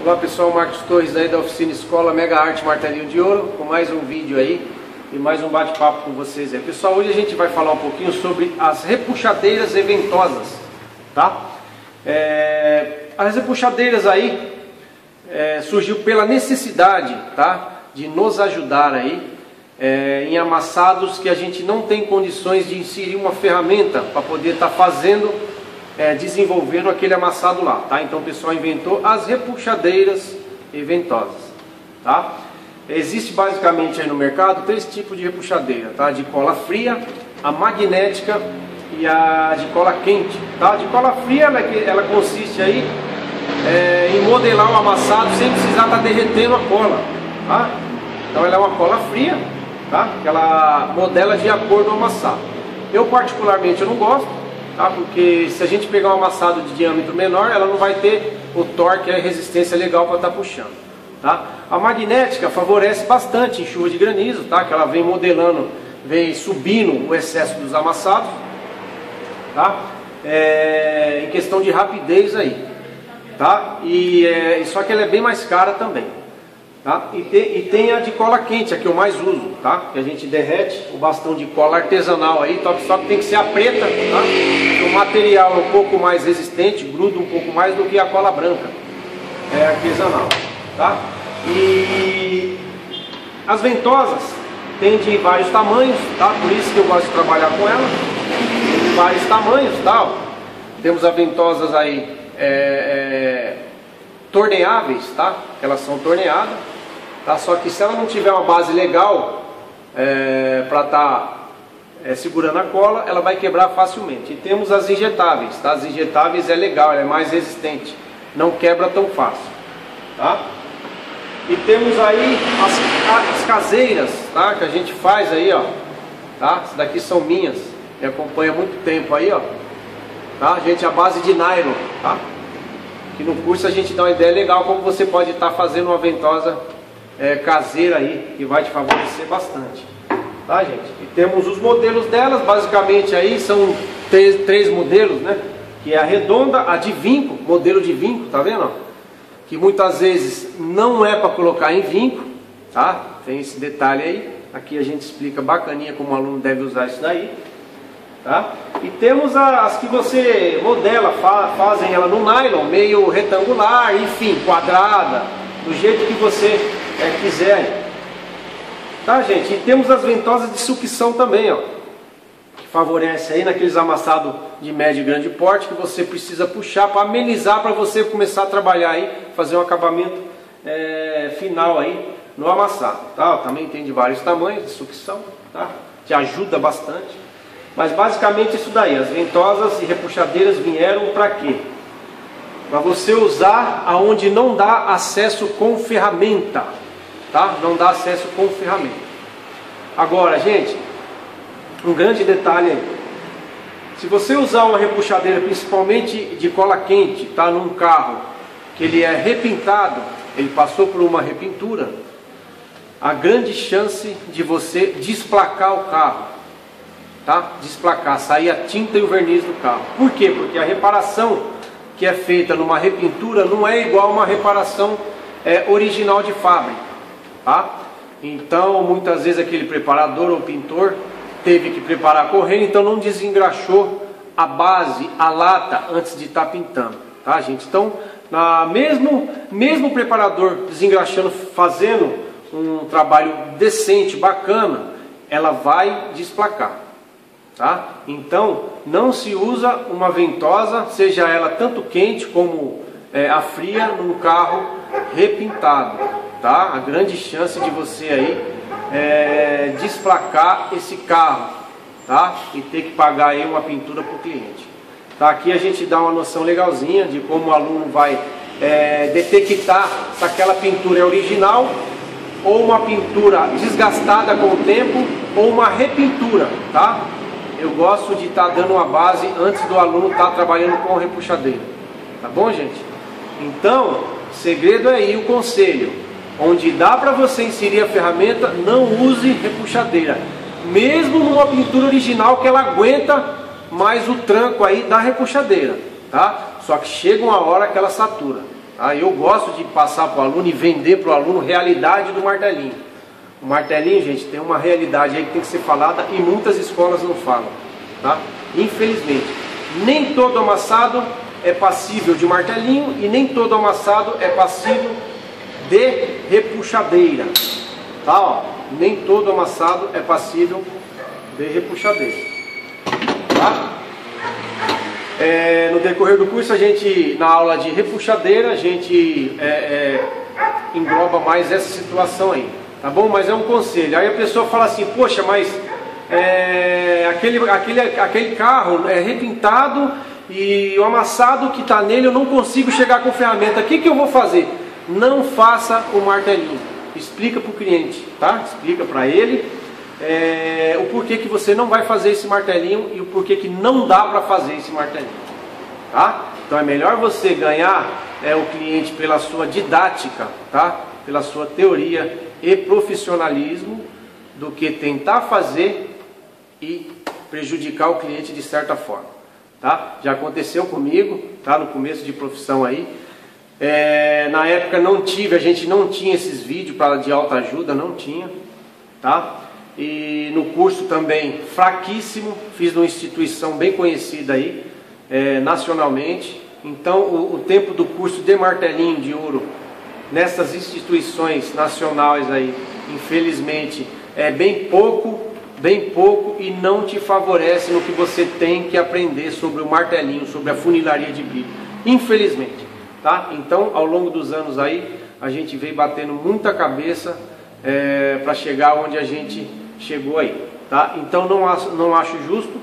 Olá pessoal, Marcos Torres aí da oficina Escola Mega Arte Martelinho de Ouro, com mais um vídeo aí e mais um bate-papo com vocês aí. Pessoal, hoje a gente vai falar um pouquinho sobre as repuxadeiras eventosas, tá? As repuxadeiras aí surgiu pela necessidade, tá? De nos ajudar aí em amassados que a gente não tem condições de inserir uma ferramenta para poder estar fazendo desenvolvendo aquele amassado lá, tá? Então o pessoal inventou as repuxadeiras eventosas, tá? Existe basicamente aí no mercado três tipos de repuxadeira, tá? De cola fria, a magnética e a de cola quente, tá? De cola fria ela consiste aí em modelar o amassado sem precisar estar derretendo a cola, tá? Então ela é uma cola fria, tá? Ela modela de acordo com o amassado. Eu particularmente eu não gosto, tá? Porque se a gente pegar um amassado de diâmetro menor, ela não vai ter o torque e a resistência legal para estar puxando, tá? A magnética favorece bastante em chuva de granizo, tá? Que ela vem modelando, vem subindo o excesso dos amassados, tá? Em questão de rapidez aí, tá? Só que ela é bem mais cara também, tá? E tem a de cola quente, a que eu mais uso, tá? Que a gente derrete o bastão de cola artesanal aí, só que tem que ser a preta, tá? O material é um pouco mais resistente, gruda um pouco mais do que a cola branca artesanal, tá? E as ventosas tem de vários tamanhos, tá? Por isso que eu gosto de trabalhar com ela, tem de vários tamanhos, tá? Temos as ventosas aí torneáveis, tá? Elas são torneadas, tá? Só que se ela não tiver uma base legal para estar segurando a cola, ela vai quebrar facilmente. E temos as injetáveis, tá? As injetáveis é legal, ela é mais resistente, não quebra tão fácil, tá? E temos aí as caseiras, tá? Que a gente faz aí, ó, tá? Essas daqui são minhas, me acompanha há muito tempo aí, ó, tá? Gente, a base de nylon, tá? Que no curso a gente dá uma ideia legal como você pode estar fazendo uma ventosa caseira aí, que vai te favorecer bastante, tá, gente? E temos os modelos delas, basicamente aí são três modelos, né? Que é a redonda, a de vinco, modelo de vinco, tá vendo? Que muitas vezes não é para colocar em vinco, tá? Tem esse detalhe aí, aqui a gente explica bacaninha como o aluno deve usar isso daí, tá? E temos as que você modela, fazem ela no nylon, meio retangular, enfim, quadrada, do jeito que você quiser, tá, gente? E temos as ventosas de sucção também, ó, que favorece aí naqueles amassados de médio e grande porte que você precisa puxar para amenizar, para você começar a trabalhar aí, fazer um acabamento final aí no amassado, tá? Também tem de vários tamanhos de sucção, tá? Te ajuda bastante. Mas basicamente isso daí, as ventosas e repuxadeiras vieram para quê? Para você usar aonde não dá acesso com ferramenta, tá? Não dá acesso com ferramenta. Agora, gente, um grande detalhe aí. Se você usar uma repuxadeira, principalmente de cola quente, tá? Num carro que ele é repintado, ele passou por uma repintura, há grande chance de você desplacar o carro, tá? Desplacar, sair a tinta e o verniz do carro. Por quê? Porque a reparação que é feita numa repintura não é igual a uma reparação original de fábrica, tá? Então muitas vezes aquele preparador ou pintor teve que preparar correndo, então não desengraxou a base, a lata antes de estar pintando, tá, gente? Então mesmo o preparador desengraxando, fazendo um trabalho decente, bacana, ela vai desplacar, tá? Então não se usa uma ventosa, seja ela tanto quente como a fria, num carro repintado, tá? A grande chance de você aí desplacar esse carro, tá? E ter que pagar aí uma pintura para o cliente, tá? Aqui a gente dá uma noção legalzinha de como o aluno vai detectar se aquela pintura é original ou uma pintura desgastada com o tempo ou uma repintura, tá? Eu gosto de estar dando uma base antes do aluno estar trabalhando com repuxadeira, tá bom, gente? Então, o segredo é aí o conselho, onde dá para você inserir a ferramenta, não use repuxadeira, mesmo numa pintura original que ela aguenta mais o tranco aí da repuxadeira, tá? Só que chega uma hora que ela satura, tá? Tá? Eu gosto de passar para o aluno e vender para o aluno realidade do martelinho. O martelinho, gente, tem uma realidade aí que tem que ser falada e muitas escolas não falam. Tá? Infelizmente, nem todo amassado é passível de martelinho e nem todo amassado é passível de repuxadeira. Tá, ó, nem todo amassado é passível de repuxadeira. Tá? No decorrer do curso, a gente, na aula de repuxadeira, a gente engloba mais essa situação aí, tá bom? Mas é um conselho. Aí a pessoa fala assim, poxa, mas aquele carro é repintado e o amassado que está nele eu não consigo chegar com ferramenta. O que eu vou fazer? Não faça o martelinho. Explica para o cliente, tá? Explica para ele o porquê que você não vai fazer esse martelinho e o porquê que não dá para fazer esse martelinho, tá? Então é melhor você ganhar o cliente pela sua didática, tá? Pela sua teoria e profissionalismo, do que tentar fazer e prejudicar o cliente de certa forma, tá? Já aconteceu comigo, tá? No começo de profissão aí. Na época a gente não tinha esses vídeos de autoajuda, não tinha, tá? E no curso também fraquíssimo, fiz numa instituição bem conhecida aí, nacionalmente. Então o tempo do curso de martelinho de ouro nessas instituições nacionais aí, infelizmente, é bem pouco e não te favorece no que você tem que aprender sobre o martelinho, sobre a funilaria de brilho, infelizmente. Tá? Então, ao longo dos anos aí, a gente veio batendo muita cabeça para chegar onde a gente chegou aí. Tá? Então, não acho justo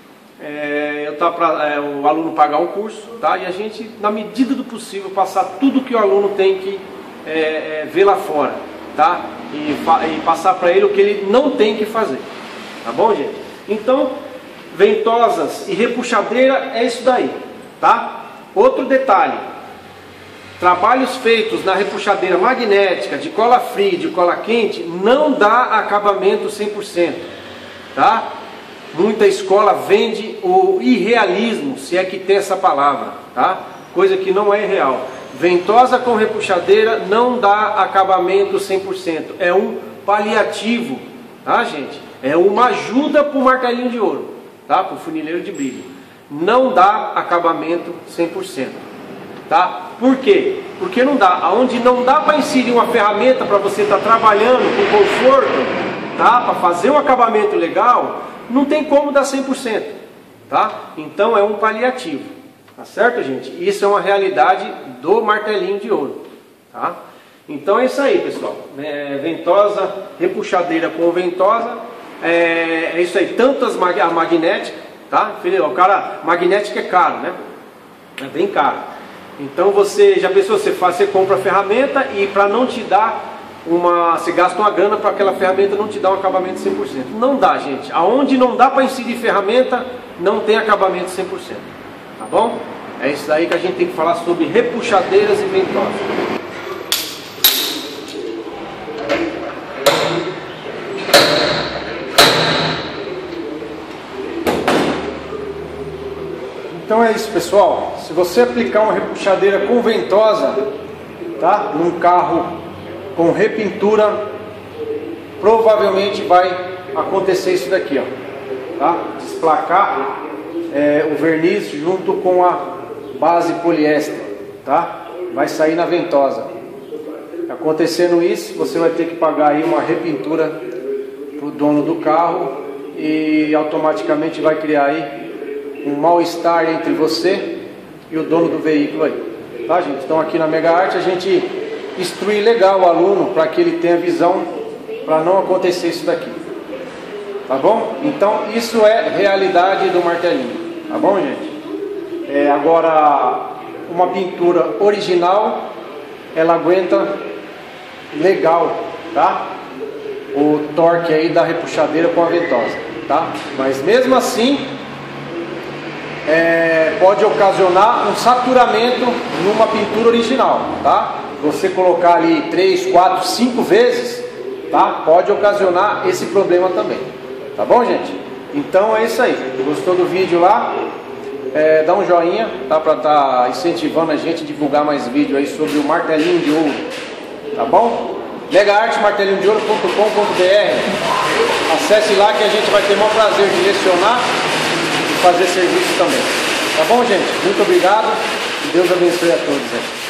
o aluno pagar um curso, tá? E a gente, na medida do possível, passar tudo que o aluno tem que ver lá fora, tá? E passar para ele o que ele não tem que fazer. Tá bom, gente? Então, ventosas e repuxadeira é isso daí. Tá? Outro detalhe. Trabalhos feitos na repuxadeira magnética, de cola fria, de cola quente, não dá acabamento 100%, tá? Muita escola vende o irrealismo, se é que tem essa palavra, tá? Coisa que não é real. Ventosa com repuxadeira não dá acabamento 100%, é um paliativo, tá, gente? É uma ajuda para o martelinho de ouro, tá? Para o funileiro de brilho. Não dá acabamento 100%. Tá? Por quê? Porque não dá. Aonde não dá para inserir uma ferramenta para você estar trabalhando com conforto, tá? Para fazer um acabamento legal, não tem como dar 100%, tá? Então é um paliativo, tá certo, gente? Isso é uma realidade do martelinho de ouro, tá? Então é isso aí, pessoal. Ventosa, repuxadeira com ventosa, é isso aí. Tanto a magnética, tá? O cara, magnética é caro, né? É bem caro. Então você já pensou, você compra a ferramenta e para não te dar você gasta uma grana para aquela ferramenta não te dar um acabamento 100%. Não dá, gente. Aonde não dá para inserir ferramenta, não tem acabamento 100%. Tá bom? É isso daí que a gente tem que falar sobre repuxadeiras e ventosas. Então é isso, pessoal. Se você aplicar uma repuxadeira com ventosa, tá? Num carro com repintura, provavelmente vai acontecer isso daqui, ó, tá? Desplacar o verniz junto com a base poliéster, tá? Vai sair na ventosa. Acontecendo isso, você vai ter que pagar aí uma repintura pro dono do carro e automaticamente vai criar aí um mal-estar entre você e o dono do veículo aí, tá, gente? Então aqui na Mega Arte a gente instrui legal o aluno para que ele tenha visão para não acontecer isso daqui, tá bom? Então isso é realidade do martelinho, tá bom, gente? Agora, uma pintura original, ela aguenta legal, tá? O torque aí da repuxadeira com a ventosa, tá? Mas mesmo assim pode ocasionar um saturamento numa pintura original, tá? Você colocar ali 3, 4, 5 vezes, tá? Pode ocasionar esse problema também, tá bom, gente? Então é isso aí. Gostou do vídeo lá? dá um joinha, tá? Para estar incentivando a gente a divulgar mais vídeo aí sobre o martelinho de ouro, tá bom? megaartemartelinhodeo.com.br. Acesse lá que a gente vai ter o maior prazer de lecionar e fazer serviço também. Tá bom, gente? Muito obrigado. Que Deus abençoe a todos aí.